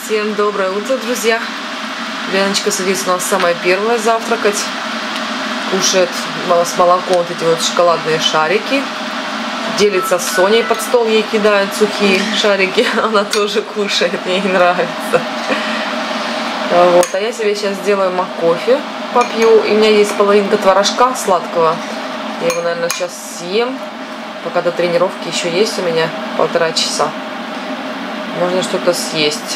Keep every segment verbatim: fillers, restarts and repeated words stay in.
Всем доброе утро, друзья! Леночка садится у нас самая первая завтракать. Кушает с молоком вот эти вот шоколадные шарики. Делится с Соней, под стол ей кидает сухие шарики. Она тоже кушает, ей нравится. Вот. А я себе сейчас сделаю мак-кофе, попью. И у меня есть половинка творожка сладкого. Я его, наверное, сейчас съем. Пока до тренировки еще есть у меня полтора часа. Можно что-то съесть.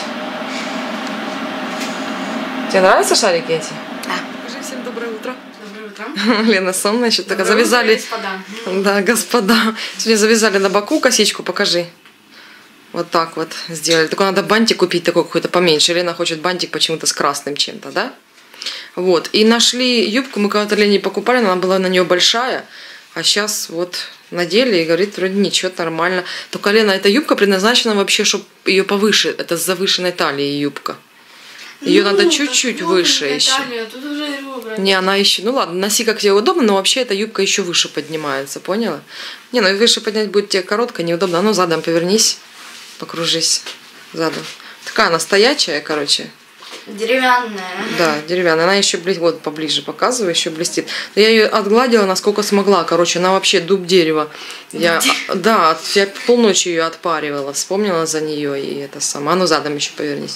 Тебе нравятся шарики эти? Да. Скажи всем доброе утро. Доброе утро. Лена сонная, что такая. Доброе Завязали. утро, господа. Да, господа. Сегодня завязали на боку косичку, покажи. Вот так вот сделали. Только надо бантик купить такой какой-то поменьше. Лена хочет бантик почему-то с красным чем-то, да? Вот. И нашли юбку, мы когда-то Лене покупали, она была на нее большая. А сейчас вот надели и говорит, вроде ничего, нормально. Только, Лена, эта юбка предназначена вообще, чтобы ее повыше. Это с завышенной талией юбка. Ее ну, надо чуть-чуть выше еще. Талия, тут уже ребра. Не, она еще, ну ладно, носи как тебе удобно, но вообще эта юбка еще выше поднимается, поняла? Не, ну выше поднять будет тебе коротко, неудобно. А ну задом повернись, покружись задом. Такая она стоячая, короче. Деревянная. Да, деревянная. Она еще блестит, вот поближе показываю, еще блестит. Но я ее отгладила, насколько смогла. Короче, она вообще дуб дерева. Я, да, я полночи ее отпаривала, вспомнила за нее и это самое. А ну задом еще повернись.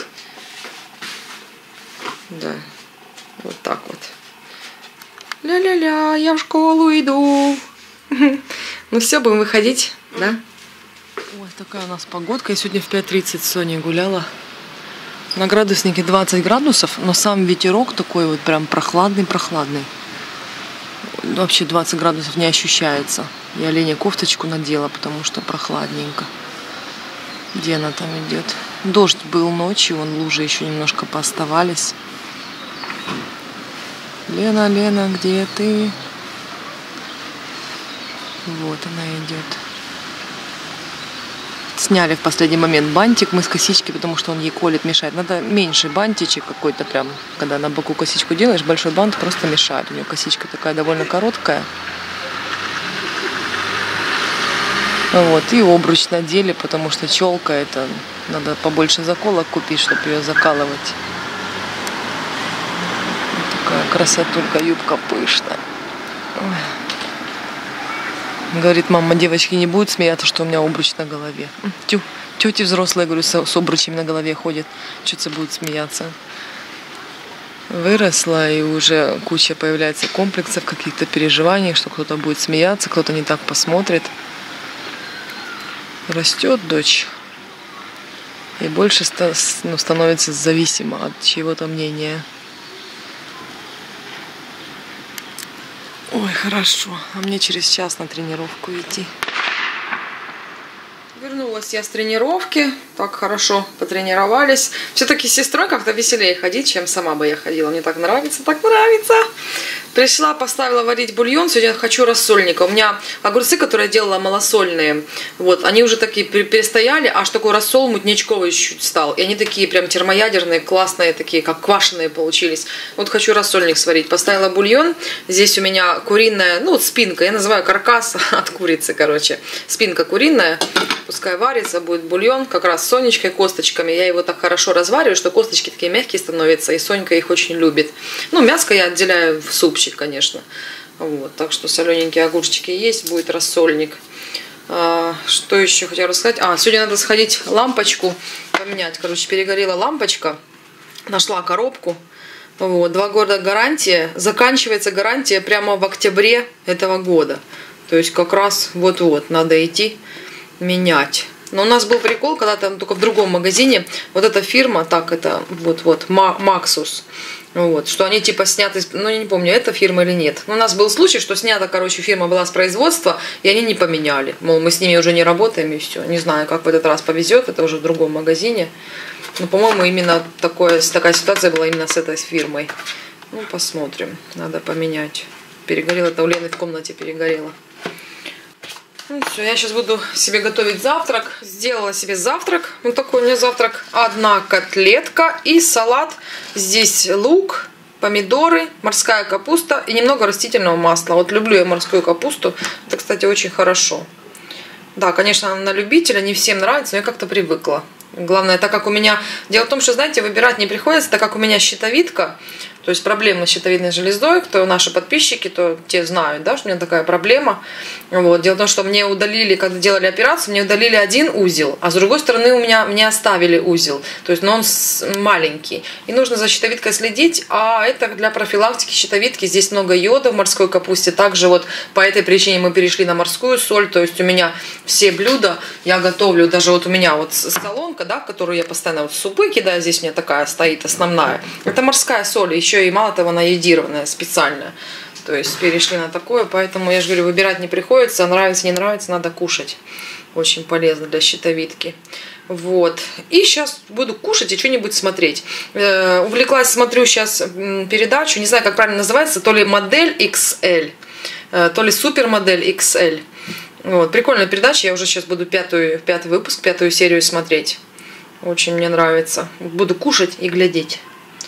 Да, вот так вот. Ля-ля-ля, я в школу иду. Ну все, будем выходить, да? Ой, такая у нас погодка. Я сегодня в пять тридцать с Соней гуляла. На градуснике двадцать градусов, но сам ветерок такой вот прям прохладный-прохладный. Вообще двадцать градусов не ощущается. Я Лене кофточку надела, потому что прохладненько. Где она там идет? Дождь был ночью, вон лужи еще немножко пооставались. Лена, Лена, где ты? Вот она идет. Сняли в последний момент бантик мы с косички, потому что он ей колет, мешает. Надо меньше бантичек какой-то прям, когда на боку косичку делаешь, большой бант просто мешает. У нее косичка такая довольно короткая. Вот, и обруч надели, потому что челка это, надо побольше заколок купить, чтобы ее закалывать. Вот такая красотулька, юбка пышная. Ой. Говорит, мама, девочки не будут смеяться, что у меня обруч на голове. Тю, тети взрослые, говорю, с, с обручем на голове ходят. Что-то будут смеяться. Выросла, и уже куча появляется комплексов, каких-то переживаний, что кто-то будет смеяться, кто-то не так посмотрит. Растет дочь. И больше ну, становится зависима от чьего-то мнения. Ой, хорошо. А мне через час на тренировку идти. Вернулась я с тренировки. Так хорошо потренировались. Все-таки с сестрой как-то веселее ходить, чем сама бы я ходила. Мне так нравится, так нравится. Пришла, поставила варить бульон. Сегодня хочу рассольника. У меня огурцы, которые я делала, малосольные. Вот, они уже такие перестояли, аж такой рассол мутнячковый чуть стал. И они такие прям термоядерные, классные, такие как квашеные получились. Вот хочу рассольник сварить. Поставила бульон. Здесь у меня куриная, ну, спинка. Я называю каркас от курицы, короче. Спинка куриная. Пускай варится, будет бульон. Как раз с Сонечкой, косточками. Я его так хорошо развариваю, что косточки такие мягкие становятся. И Сонька их очень любит. Ну, мяско я отделяю в супчик, конечно. Вот, так что солененькие огурчики есть, будет рассольник. А, что еще хотела рассказать? А, сегодня надо сходить лампочку поменять. Короче, перегорела лампочка. Нашла коробку. Вот, два года гарантия. Заканчивается гарантия прямо в октябре этого года. То есть как раз вот-вот надо идти менять. Но у нас был прикол, когда там только в другом магазине, вот эта фирма, так это, вот-вот, Maxus, вот, что они типа сняты, ну я не помню, это фирма или нет. Но у нас был случай, что снята, короче, фирма была с производства, и они не поменяли. Мол, мы с ними уже не работаем, и все. Не знаю, как в этот раз повезет, это уже в другом магазине. Но, по-моему, именно такое, такая ситуация была именно с этой фирмой. Ну, посмотрим, надо поменять. Перегорело, это у Лены в комнате перегорело. Ну все, я сейчас буду себе готовить завтрак. Сделала себе завтрак. Вот такой у меня завтрак. Одна котлетка и салат. Здесь лук, помидоры, морская капуста и немного растительного масла. Вот люблю я морскую капусту. Это, кстати, очень хорошо. Да, конечно, она на любителя, не всем нравится, но я как-то привыкла. Главное, так как у меня... Дело в том, что, знаете, выбирать не приходится, так как у меня щитовидка, то есть проблема с щитовидной железой, кто наши подписчики, то те знают, да, что у меня такая проблема. Вот. Дело в том, что мне удалили, когда делали операцию, мне удалили один узел, а с другой стороны у меня мне оставили узел, то есть, но он маленький. И нужно за щитовидкой следить, а это для профилактики щитовидки. Здесь много йода в морской капусте. Также вот по этой причине мы перешли на морскую соль, то есть у меня все блюда я готовлю, даже вот у меня вот солонка, да, в которую я постоянно вот супы кидаю, здесь у меня такая стоит основная. Это морская соль, еще и мало того, она йодированная специально. То есть перешли на такое, поэтому я же говорю, выбирать не приходится, нравится, не нравится, надо кушать. Очень полезно для щитовидки. Вот. И сейчас буду кушать и что-нибудь смотреть. Э, увлеклась, смотрю сейчас передачу, не знаю, как правильно называется, то ли модель икс эль, э, то ли супермодель икс эль. Вот. Прикольная передача, я уже сейчас буду пятую, пятый выпуск, пятую серию смотреть. Очень мне нравится. Буду кушать и глядеть.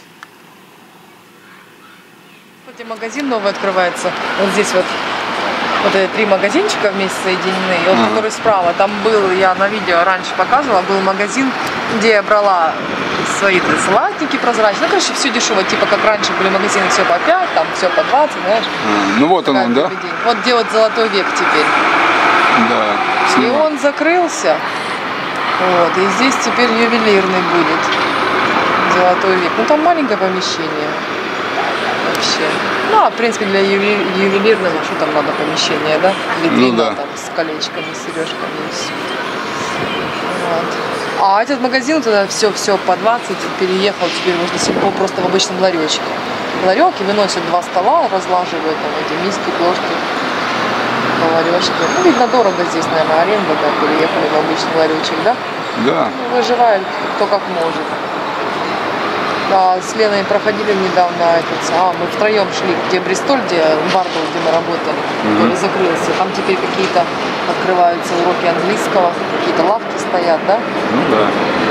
Магазин новый открывается. Вот здесь вот, вот эти три магазинчика вместе соединены. И вот ага. который справа, там был, я на видео раньше показывала, был магазин, где я брала свои салатники прозрачные. Ну, короче, все дешево. Типа как раньше были магазины, все по пять, там все по двадцать, знаешь. А, ну вот он, да? День. Вот где вот Золотой век теперь. Да. И он закрылся. Вот. И здесь теперь ювелирный будет. Золотой век. Ну там маленькое помещение. Вообще. Ну, а в принципе для ювели... ювелирного, что там надо помещение, да? Витрина, ну, да. Там с колечками, с сережками и все. Вот. А этот магазин тогда все-все по двадцать переехал, теперь можно сельпо просто в обычном ларечке. Ларек и выносят два стола, разлаживают там эти миски, ложки по ларечке. Ну, видно, дорого здесь, наверное, аренда, да, переехали в обычный ларечек, да? Да. Ну, выживают кто как может. Да, с Леной проходили недавно этот, а, мы втроем шли, где Бристоль, где Бардл, где мы работали, mm-hmm. который закрылся. Там теперь какие-то открываются уроки английского, какие-то лавки стоят, да? Ну да.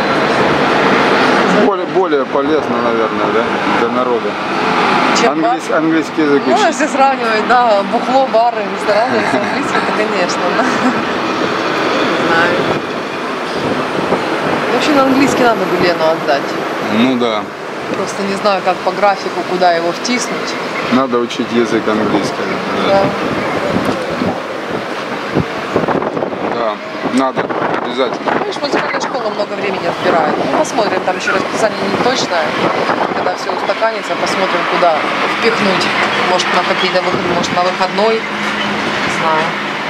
Более, более полезно, наверное, да, для народа. Чем Английс, английский язык учить. Ну, если сравнивать, да, бухло, бары, рестораны с английским, то, конечно, да. Не знаю. Вообще на английский надо бы Лену отдать. Ну да. Просто не знаю, как по графику, куда его втиснуть. Надо учить язык английский. Да. Да, надо, обязательно. Видишь, музыкальная школа много времени отбирает. Ну, посмотрим, там еще расписание не точное. Когда все устаканится, посмотрим, куда впихнуть. Может, на какие-то выходы, может, на выходной. Не знаю.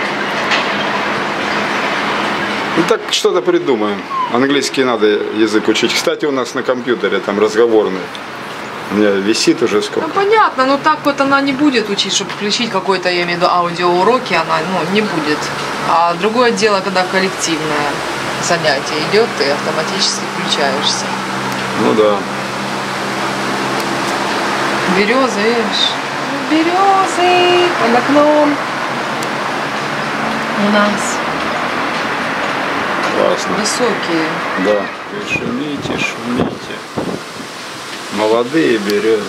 Ну так что-то придумаем. Английский надо язык учить. Кстати, у нас на компьютере там разговорный. У меня висит уже сколько. Ну понятно, но так вот она не будет учить, чтобы включить какой-то, я имею в виду, аудиоуроки, она ну, не будет. А другое дело, когда коллективное занятие идет, ты автоматически включаешься. Ну да. Березы, видишь? Березы под окном у нас. Классно. Высокие. Да. И шумите, шумите. Молодые березы.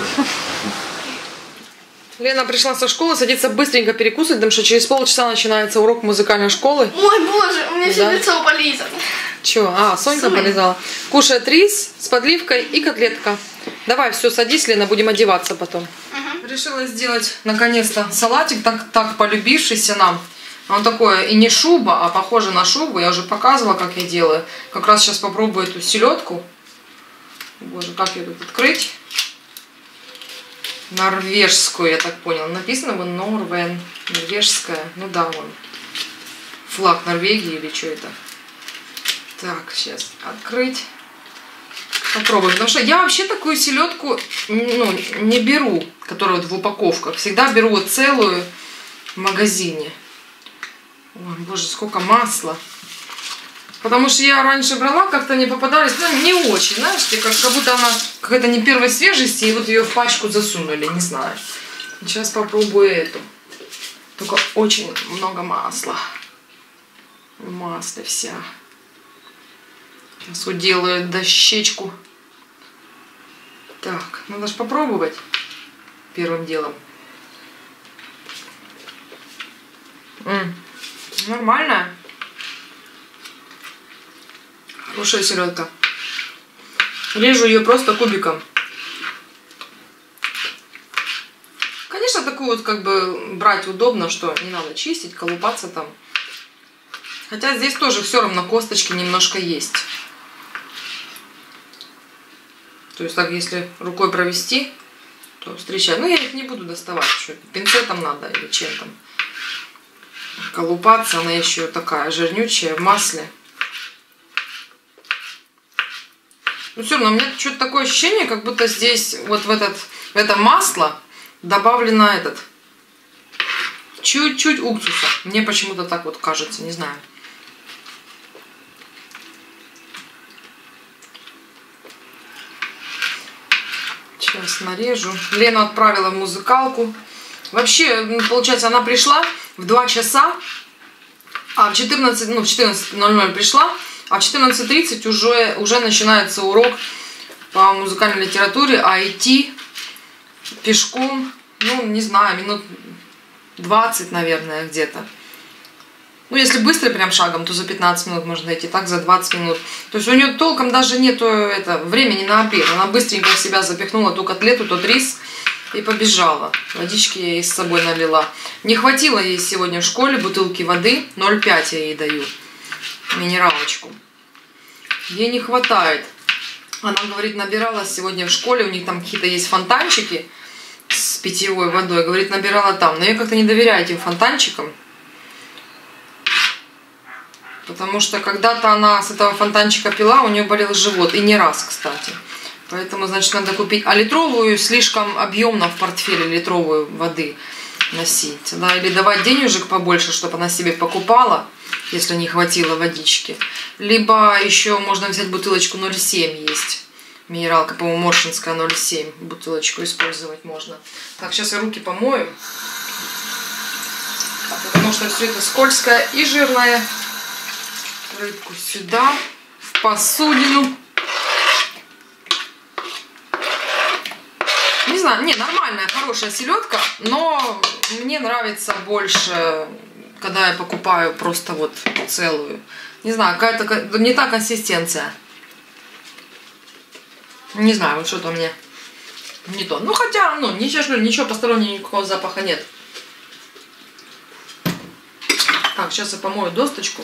Лена пришла со школы, садится быстренько перекусывать, потому что через полчаса начинается урок музыкальной школы. Ой, боже, у меня все да. лицо полизано. Че? А, Сонька Сонь. полизала. Кушает рис с подливкой и котлетка. Давай, все, садись, Лена, будем одеваться потом. Угу. Решила сделать, наконец-то, салатик, так, так полюбившийся нам. Он такой и не шуба, а похоже на шубу. Я уже показывала, как я делаю. Как раз сейчас попробую эту селедку. Боже, как ее тут открыть? Норвежскую, я так понял. Написано вон Норвен. Норвежская. Ну да, вон. Флаг Норвегии или что это? Так, сейчас открыть. Попробуем. Потому что я вообще такую селедку ну, не беру, которая вот в упаковках. Всегда беру вот целую в магазине. Ой, боже, сколько масла. Потому что я раньше брала, как-то не попадались, ну, не очень, знаешь, как, как будто она какая-то не первой свежести, и вот ее в пачку засунули, не знаю. Сейчас попробую эту. Только очень много масла. В масле вся. Сейчас уделаю дощечку. Так, надо же попробовать первым делом. М-м, нормально. Хорошая селедка. Режу ее просто кубиком. Конечно, такую вот как бы брать удобно, что не надо чистить, колупаться там. Хотя здесь тоже все равно косточки немножко есть. То есть так, если рукой провести, то встречать. Ну, я их не буду доставать. Что, пинцетом надо или чем там. Колупаться, она еще такая жирнючая, в масле. Но все равно у меня что-то такое ощущение, как будто здесь вот в, этот, в это масло добавлено этот чуть-чуть уксуса. Мне почему-то так вот кажется, не знаю. Сейчас нарежу. Лену отправила в музыкалку. Вообще, получается, она пришла в два часа, а в четырнадцать, ну, в четырнадцать ноль ноль пришла, а в четырнадцать тридцать уже, уже начинается урок по музыкальной литературе, а идти пешком, ну, не знаю, минут двадцать, наверное, где-то. Ну, если быстро прям шагом, то за пятнадцать минут можно идти, так за двадцать минут. То есть у нее толком даже нету это, времени на обед. Она быстренько в себя запихнула ту котлету, тот рис и побежала. Водички я ей с собой налила. Не хватило ей сегодня в школе бутылки воды, ноль пять я ей даю, минералочку. Ей не хватает. Она, говорит, набирала сегодня в школе, у них там какие-то есть фонтанчики с питьевой водой. Говорит, набирала там. Но я как-то не доверяю этим фонтанчикам. Потому что когда-то она с этого фонтанчика пила, у нее болел живот. И не раз, кстати. Поэтому, значит, надо купить. А литровую слишком объемно в портфеле литровую воды носить. Да? Или давать денежек побольше, чтобы она себе покупала, если не хватило водички. Либо еще можно взять бутылочку ноль семь есть. Минералка, по-моему, Моршинская ноль семь. Бутылочку использовать можно. Так, сейчас я руки помою. Потому что все это скользкое и жирное. Рыбку сюда, в посудину. Не знаю, не, нормальная, хорошая селедка, но мне нравится больше, когда я покупаю просто вот целую. Не знаю, какая-то не та консистенция. Не знаю, вот что-то мне не то. Ну, хотя, ну, ничего, ничего постороннего, никакого запаха нет. Так, сейчас я помою досточку.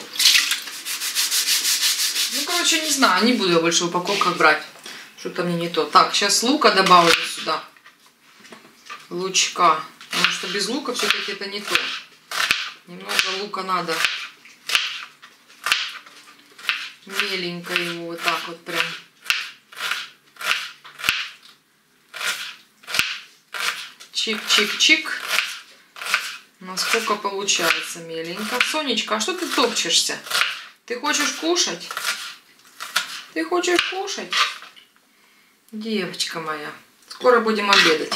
Ну, короче, не знаю, не буду я больше в упаковках брать. Что-то мне не то. Так, сейчас лука добавлю сюда. Лучка. Потому что без лука все-таки это не то. Немного лука надо. Меленько его вот так вот прям. Чик-чик-чик. Насколько получается меленько. Сонечка, а что ты топчешься? Ты хочешь кушать? Ты хочешь кушать? Девочка моя. Скоро будем обедать.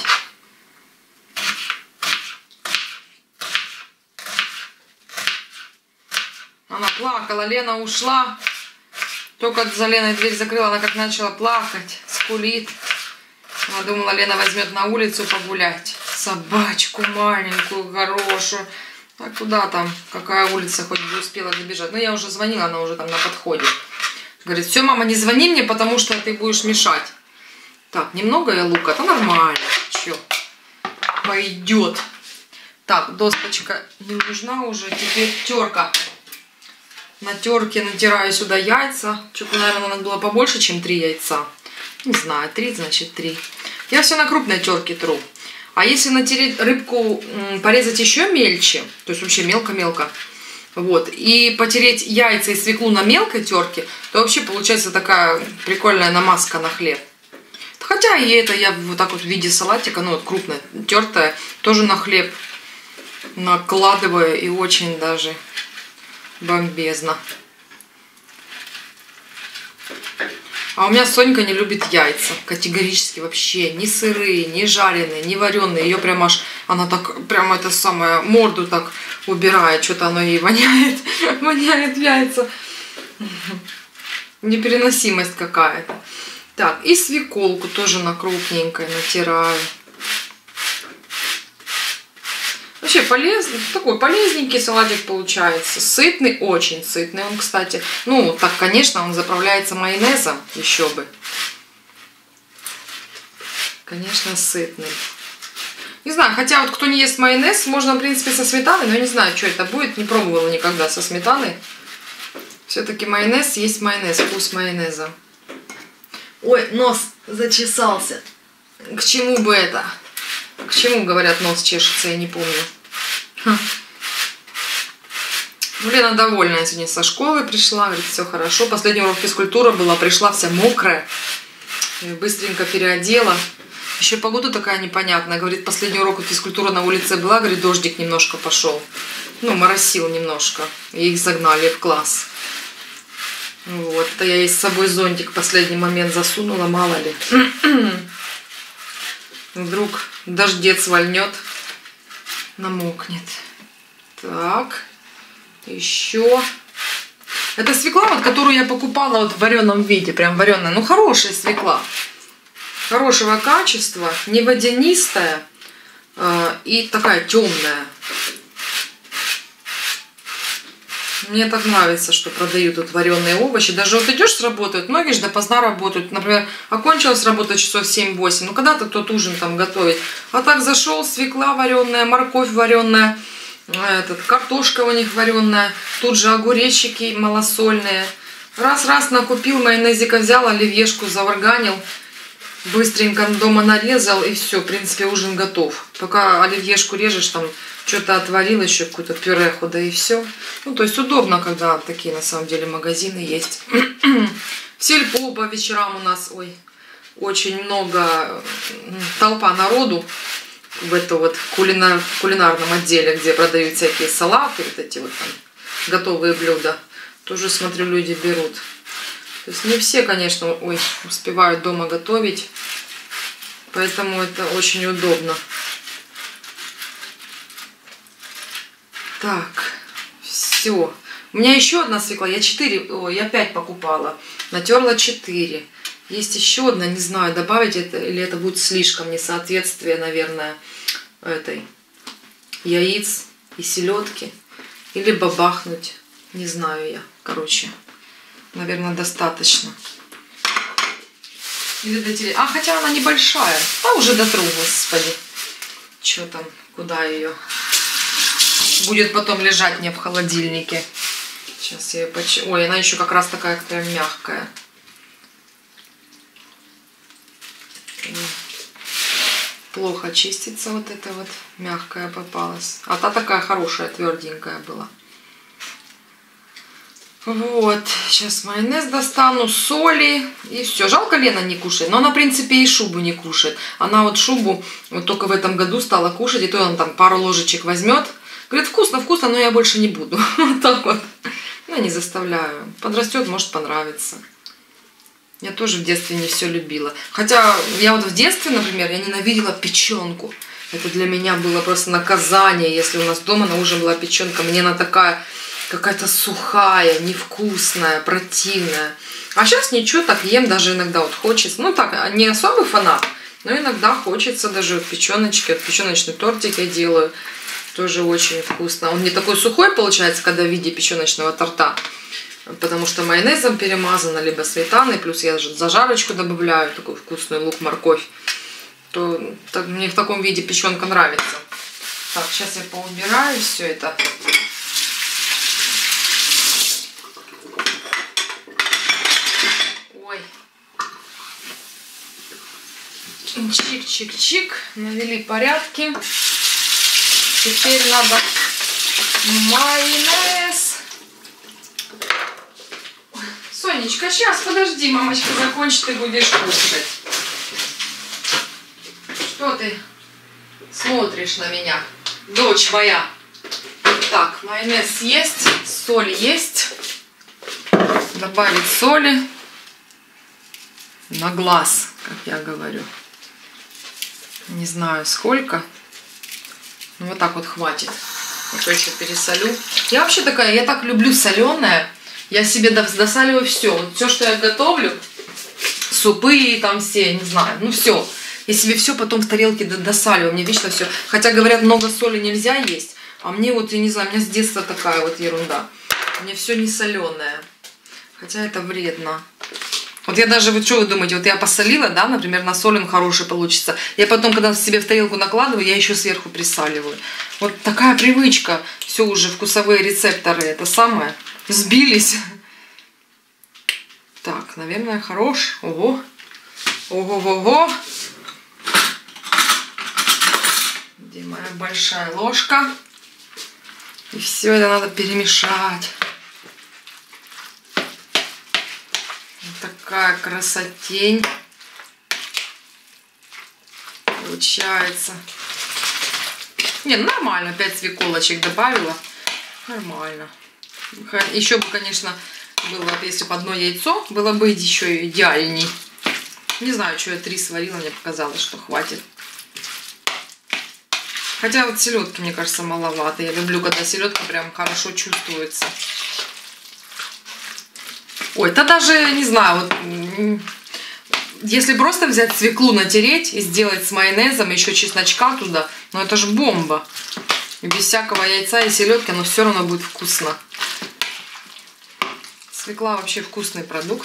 Она плакала, Лена ушла. Только за Леной дверь закрыла, она как начала плакать, скулит. Она думала, Лена возьмет на улицу погулять. Собачку маленькую, хорошую. А куда там? Какая улица, хоть бы успела добежать. Ну, я уже звонила, она уже там на подходе. Говорит, все, мама, не звони мне, потому что ты будешь мешать. Так, немного я лука, это нормально. Че? Пойдет. Так, досточка не нужна уже. Теперь терка. На терке натираю сюда яйца. Что-то, наверное, надо было побольше, чем три яйца. Не знаю, три, значит три. Я все на крупной терке тру. А если натереть рыбку, порезать еще мельче, то есть вообще мелко-мелко, вот, и потереть яйца и свеклу на мелкой терке, то вообще получается такая прикольная намазка на хлеб. Хотя и это я вот так вот в виде салатика, ну вот крупная, тертая, тоже на хлеб накладываю, и очень даже бомбезно. А у меня Сонька не любит яйца. Категорически вообще. Ни сырые, ни жареные, ни вареные. Ее прям аж, она так, прям это самое, морду так убирает. Что-то оно ей воняет. Воняет яйца. Непереносимость какая-то. Так, и свеколку тоже на крупненькой натираю. Вообще полезный, такой полезненький салатик получается. Сытный, очень сытный он, кстати. Ну, так, конечно, он заправляется майонезом, еще бы. Конечно, сытный. Не знаю, хотя вот кто не ест майонез, можно, в принципе, со сметаной, но я не знаю, что это будет. Не пробовала никогда со сметаной. Все-таки майонез есть майонез, вкус майонеза. Ой, нос зачесался. К чему бы это? К чему, говорят, нос чешется, я не помню. Хм. Лена довольная сегодня со школы пришла, говорит, все хорошо. Последний урок физкультуры была, пришла вся мокрая. Быстренько переодела. Еще погода такая непонятная. Говорит, последний урок физкультуры на улице была, говорит, дождик немножко пошел. Ну, моросил немножко. И их загнали в класс. Вот, то я ей с собой зонтик в последний момент засунула, мало ли. Вдруг дождец вальнет, намокнет. Так, еще. Это свекла, вот, которую я покупала вот в вареном виде, прям вареная. Ну, хорошая свекла. Хорошего качества, не водянистая э, и такая темная. Мне так нравится, что продают тут вареные овощи. Даже вот идешь с работы, многие же допоздна работают. Например, окончилась работа часов семь-восемь. Ну, когда-то кто-то ужин там готовит. А так зашел, свекла вареная, морковь вареная, этот, картошка у них вареная. Тут же огуречики малосольные. Раз-раз накупил, майонезика взял, оливьешку заварганил. Быстренько дома нарезал, и все, в принципе, ужин готов. Пока оливьешку режешь, там что-то отварил, еще какую-то пюреху, да и все. Ну, то есть удобно, когда такие, на самом деле, магазины есть. В сельпо по вечерам у нас, ой, очень много, толпа народу в это вот кулинар, кулинарном отделе, где продают всякие салаты, вот эти вот там готовые блюда. Тоже, смотрю, люди берут. То есть не все, конечно, ой, успевают дома готовить, поэтому это очень удобно. Так, все. У меня еще одна свекла, я четыре, ой, я пять покупала, натерла четыре. Есть еще одна, не знаю, добавить это или это будет слишком несоответствие, наверное, этой яиц и селедки, или бабахнуть, не знаю я, короче. Наверное, достаточно. Или до теле... А, хотя она небольшая. А уже дотру, господи. Что там, куда ее? Будет потом лежать мне в холодильнике. Сейчас я ее поч... Ой, она еще как раз такая прям мягкая. Плохо чистится вот эта вот мягкая попалась. А та такая хорошая, тверденькая была. Вот, сейчас майонез достану, соли и все. Жалко, Лена не кушает, но она, в принципе, и шубу не кушает. Она вот шубу вот только в этом году стала кушать, и то она там пару ложечек возьмет. Говорит, вкусно, вкусно, но я больше не буду. Вот так вот. Ну, не заставляю. Подрастет, может понравится. Я тоже в детстве не все любила. Хотя я вот в детстве, например, я ненавидела печенку. Это для меня было просто наказание, если у нас дома на ужин была печенка. Мне она такая... какая-то сухая, невкусная, противная. А сейчас ничего, так ем, даже иногда вот хочется. Ну так, не особый фанат, но иногда хочется даже вот печеночки, вот печеночный тортик я делаю. Тоже очень вкусно. Он не такой сухой получается, когда в виде печеночного торта. Потому что майонезом перемазано, либо сметаной. Плюс я зажарочку добавляю, такой вкусный лук, морковь. То так, мне в таком виде печенка нравится. Так, сейчас я поубираю все это. Чик-чик-чик. Навели порядки. Теперь надо майонез. Сонечка, сейчас, подожди, мамочка закончит, ты будешь кушать. Что ты смотришь на меня, дочь моя? Так, майонез есть, соль есть. Добавить соли на глаз, как я говорю. Не знаю сколько. Ну вот так вот хватит. А то еще пересолю. Я вообще такая, я так люблю соленое. Я себе досаливаю все. Вот все, что я готовлю, супы там все, не знаю, ну все. Я себе все потом в тарелке досаливаю, мне вечно все. Хотя говорят, много соли нельзя есть, а мне вот, я не знаю, у меня с детства такая вот ерунда. Мне все не соленое. Хотя это вредно. Вот я даже, вот что вы думаете, вот я посолила, да, например, насолен хороший получится. Я потом, когда себе в тарелку накладываю, я еще сверху присаливаю. Вот такая привычка. Все уже, вкусовые рецепторы, это самое, сбились. Так, наверное, хорош. Ого. Ого-го-го. Где моя большая ложка? И все это надо перемешать. Такая красотень получается. Не, нормально, пять свеколочек добавила. Нормально. Еще бы, конечно, было бы, если бы одно яйцо, было бы еще идеальней. Не знаю, что я три сварила, мне показалось, что хватит. Хотя вот селедки, мне кажется, маловато. Я люблю, когда селедка прям хорошо чувствуется. Ой, это даже, не знаю, вот, если просто взять свеклу, натереть и сделать с майонезом, еще чесночка туда, ну это же бомба. Без всякого яйца и селедки, но все равно будет вкусно. Свекла вообще вкусный продукт.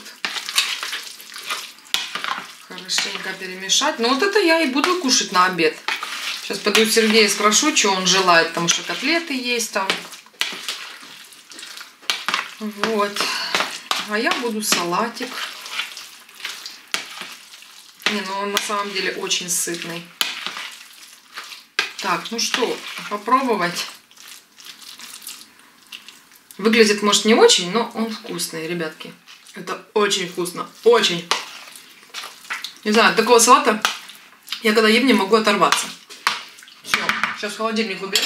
Хорошенько перемешать. Ну вот это я и буду кушать на обед. Сейчас пойду у Сергея спрошу, что он желает, потому что котлеты есть там. Вот. А я буду салатик. Не, ну он на самом деле очень сытный. Так, ну что, попробовать. Выглядит, может, не очень, но он вкусный, ребятки. Это очень вкусно, очень. Не знаю, от такого салата я когда ем, не могу оторваться. Все, сейчас в холодильник уберу.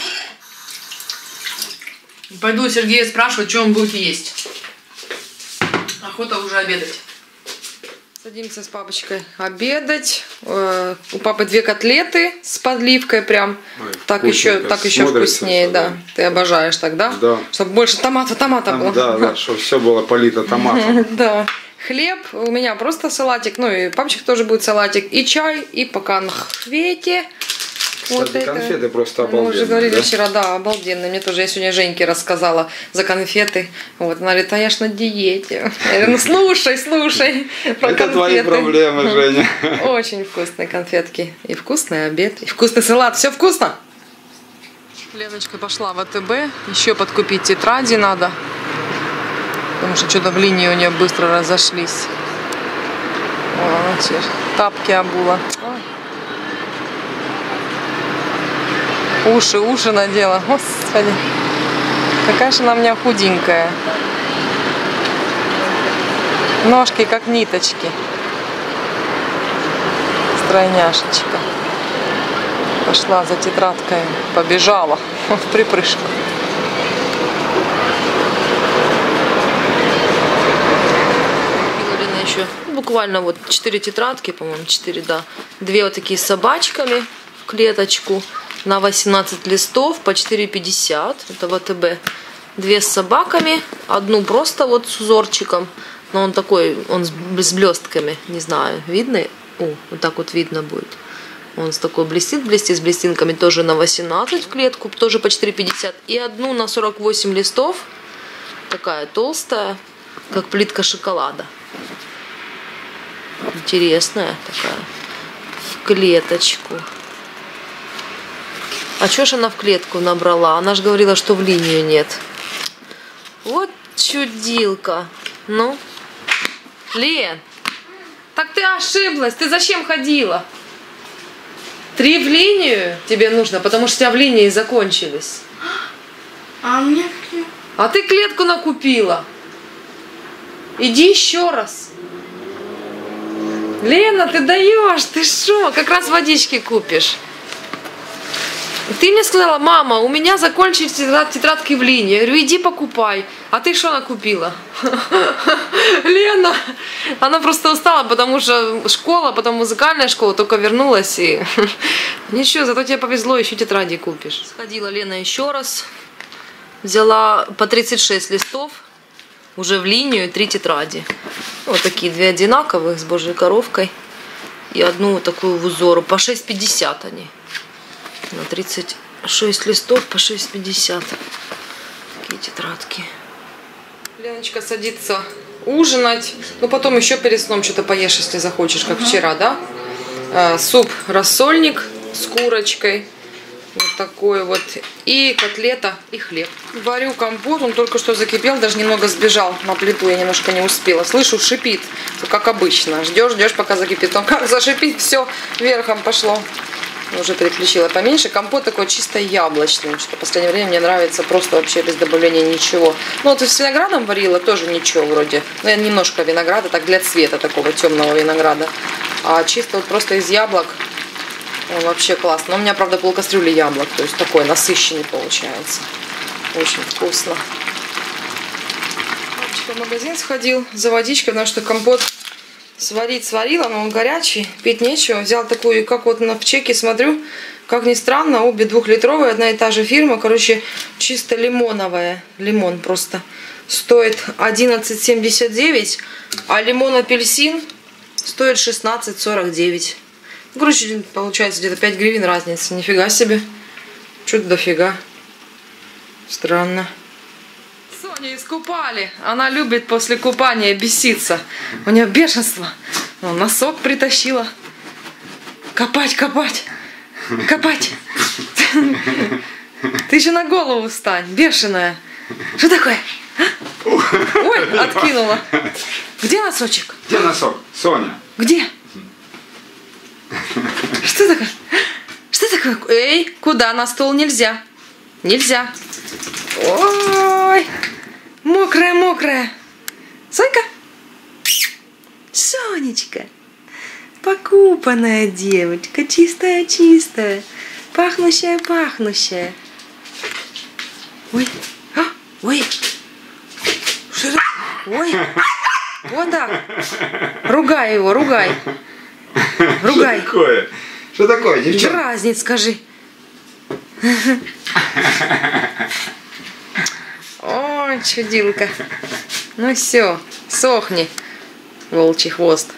Пойду у Сергея спрашивать, что он будет есть. Охота уже обедать. Садимся с папочкой обедать. Э, у папы две котлеты с подливкой прям. Ой, так еще, так еще вкуснее, да. да. Ты обожаешь так, да? Да. Чтобы больше томата, томата было. Да, да, чтобы все было полито томатом. Да. Хлеб, у меня просто салатик, ну и папочка тоже будет салатик, и чай, и пока на хвете. Кстати, вот конфеты это. Просто обалденные. Мы уже говорили да? вчера, да, обалденные. Мне тоже, я сегодня Женьке рассказала за конфеты. Вот, она говорит, а я ж на диете. Я говорю, ну слушай, слушай про это конфеты. твои проблемы, Женя. Очень вкусные конфетки. И вкусный обед, и вкусный салат. Все вкусно. Леночка пошла в АТБ. Еще подкупить тетради надо. Потому что что-то в линии у нее быстро разошлись. О, теперь тапки обула. Уши, уши надела. Господи. Какая же она у меня худенькая. Ножки как ниточки. Стройняшечка. Пошла за тетрадкой. Побежала в припрыжку. Еще буквально вот четыре тетрадки, по-моему, четыре, да. Две вот такие с собачками в клеточку. На восемнадцать листов по четыре пятьдесят. Это в АТБ. Две с собаками. Одну просто вот с узорчиком. Но он такой, он с блестками. Не знаю, видно? О, вот так вот видно будет. Он с такой блестит, блестит с блестинками. Тоже на восемнадцать в клетку. Тоже по четыре пятьдесят. И одну на сорок восемь листов. Такая толстая, как плитка шоколада. Интересная такая. В клеточку. А чё ж она в клетку набрала? Она же говорила, что в линию нет. Вот чудилка. Ну, Лен, так ты ошиблась. Ты зачем ходила? Три в линию тебе нужно, потому что у тебя в линии закончились. А мне... А ты клетку накупила. Иди еще раз. Лена, ты даешь, ты шо? Как раз водички купишь. Ты мне сказала, мама, у меня закончились тетрадки в линии. Я говорю, иди покупай. А ты что накупила? Лена, она просто устала, потому что школа, потом музыкальная школа, только вернулась. И ничего, зато тебе повезло, еще тетради купишь. Сходила Лена еще раз. Взяла по тридцать шесть листов. Уже в линию три тетради. Вот такие две одинаковых с божьей коровкой. и одну вот такую в узору. По шесть пятьдесят они. На тридцать шесть листов по шесть пятьдесят. Такие тетрадки. Леночка садится ужинать. Ну, потом еще перед сном что-то поешь, если захочешь, как ага. вчера, да? А, суп рассольник с курочкой. Вот такой вот. И котлета, и хлеб. Варю компот, он только что закипел, даже немного сбежал на плиту, я немножко не успела. Слышу, шипит, как обычно. Ждешь, ждешь, пока закипит. Он как зашипит, все верхом пошло. Уже переключила поменьше. Компот такой чисто яблочный. Что в последнее время мне нравится просто вообще без добавления ничего. Ну вот с виноградом варила, тоже ничего вроде. Ну, я немножко винограда, так для цвета такого темного винограда. А чисто вот просто из яблок. Он вообще классно. Но у меня, правда, полкастрюли яблок. То есть такой насыщенный получается. Очень вкусно. Папочка в магазин сходил за водичкой, потому что компот сварить сварила, но он горячий. Пить нечего. Взял такую, как вот на в чеке смотрю. Как ни странно, обе двухлитровые, одна и та же фирма. Короче, чисто лимоновая. Лимон просто. Стоит одиннадцать семьдесят девять. А лимон-апельсин стоит шестнадцать сорок девять. Короче, получается где-то пять гривен разница. Нифига себе. Что-то дофига. Странно. Соню искупали. Она любит после купания беситься. У нее бешенство. Ну, носок притащила. Копать, копать. Копать. Ты еще на голову встань. Бешеная. Что такое? Ой, откинула. Где носочек? Где носок? Соня. Где? Что такое? Что такое? Эй, куда? На стол нельзя. Нельзя. Ой, мокрая, мокрая. Сонька? Сонечка. Покупанная девочка. Чистая, чистая. Пахнущая, пахнущая. Ой. А, ой. Что это? Ой. Вот так. Ругай его, ругай. Ругай. Что такое? Что такое, девчонка? Дразнит, скажи. Ой, чудилка. Ну все, сохни, волчий хвост.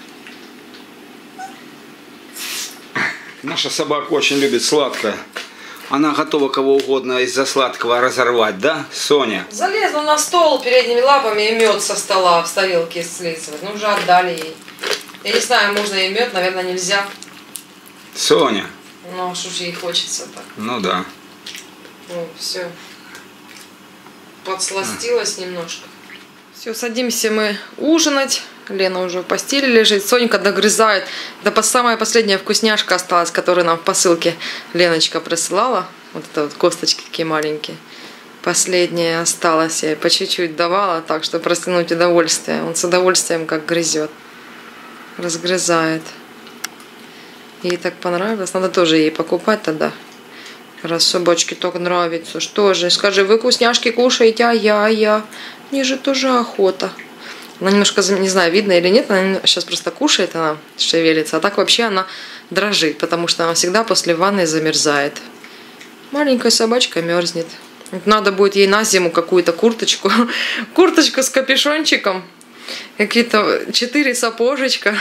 Наша собака очень любит сладкое. Она готова кого угодно из-за сладкого разорвать, да, Соня? Залезла на стол передними лапами и мед со стола в тарелке слизывать. Ну, уже отдали ей. Я не знаю, можно ей мед, наверное, нельзя. Соня. Ну, что ж ей хочется так. Ну да. Ну, все. Подсластилась а. немножко. Все, садимся мы ужинать. Лена уже в постели лежит. Сонька догрызает. Да самая последняя вкусняшка осталась, которую нам в посылке Леночка присылала. Вот это вот косточки такие маленькие. Последняя осталась. Я ей по чуть-чуть давала, так что растянуть удовольствие. Он с удовольствием как грызет. Разгрызает. Ей так понравилось. Надо тоже ей покупать тогда. Раз собачке так нравится. Что же? Скажи, вы вкусняшки кушаете, а я, а я. Мне же тоже охота. Она немножко, не знаю, видно или нет, она сейчас просто кушает, она шевелится. А так вообще она дрожит, потому что она всегда после ванны замерзает. Маленькая собачка мерзнет. Надо будет ей на зиму какую-то курточку. Курточку с капюшончиком. Какие-то четыре сапожечка.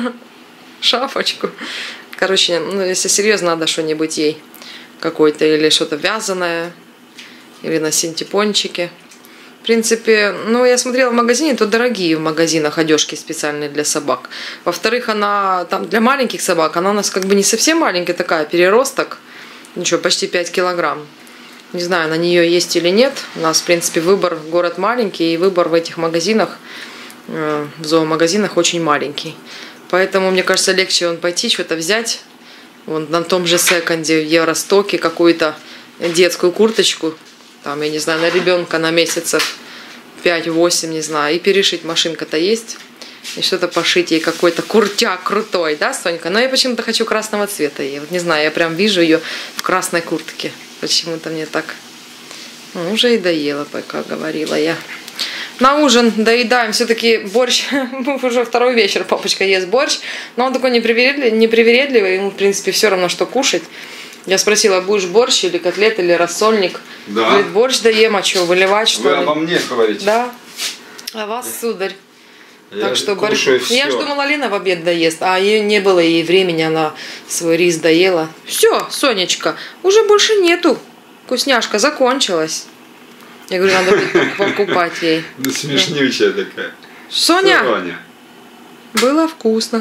Шапочку. Короче, ну если серьезно, надо что-нибудь ей. Какой-то или что-то вязаное. Или на синтепончике. В принципе, ну я смотрела в магазине, то дорогие в магазинах одежки специальные для собак. Во-вторых, она там для маленьких собак, она у нас как бы не совсем маленькая такая, переросток. Ничего, почти пять килограмм. Не знаю, на нее есть или нет. У нас, в принципе, выбор, город маленький, и выбор в этих магазинах, в зоомагазинах очень маленький. Поэтому, мне кажется, легче он пойти что-то взять. Вон на том же секонде в Евростоке какую-то детскую курточку. Там, я не знаю, на ребенка на месяцев пять-восемь, не знаю. И перешить, машинка-то есть. И что-то пошить ей какой-то куртяк крутой, да, Сонька? Но я почему-то хочу красного цвета ей. Вот не знаю, я прям вижу ее в красной куртке. Почему-то мне так. Ну, уже и доела, пока говорила я. На ужин доедаем все-таки борщ. Уже второй вечер папочка ест борщ. Но он такой непривередливый, непривередливый. Ему, в принципе, все равно, что кушать. Я спросила, будешь борщ или котлет, или рассольник? Да. Говорит, борщ даем, а что, выливать, что Вы ли? обо мне говорите? Да. А вас, сударь. Я Так что борщ... кушаю Я ж всё. думала, Лена в обед доест, а ее не было ей времени, она свой рис доела. Все, Сонечка, уже больше нету. Вкусняшка закончилась. Я говорю, надо будет покупать ей. Да смешнючая такая. Соня, Соня. было вкусно.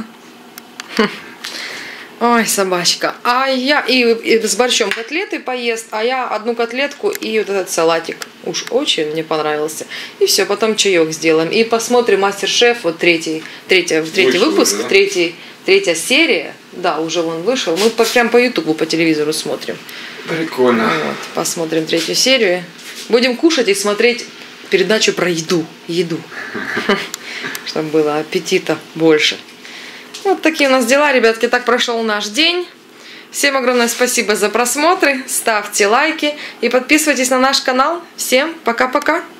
Ой, собачка. А я и, и с борщом котлеты поест, а я одну котлетку и вот этот салатик. Уж очень мне понравился. И все, потом чаек сделаем. И посмотрим Мастер-шеф, вот третий, третий, третий Вышел, выпуск, да? третий, третья серия. Да, уже он вышел. Мы по, прям по ютубу, по телевизору смотрим. Прикольно. Вот, посмотрим третью серию. Будем кушать и смотреть передачу про еду. Еду. Чтобы было аппетита больше. Вот такие у нас дела, ребятки. Так прошел наш день. Всем огромное спасибо за просмотры. Ставьте лайки и подписывайтесь на наш канал. Всем пока-пока.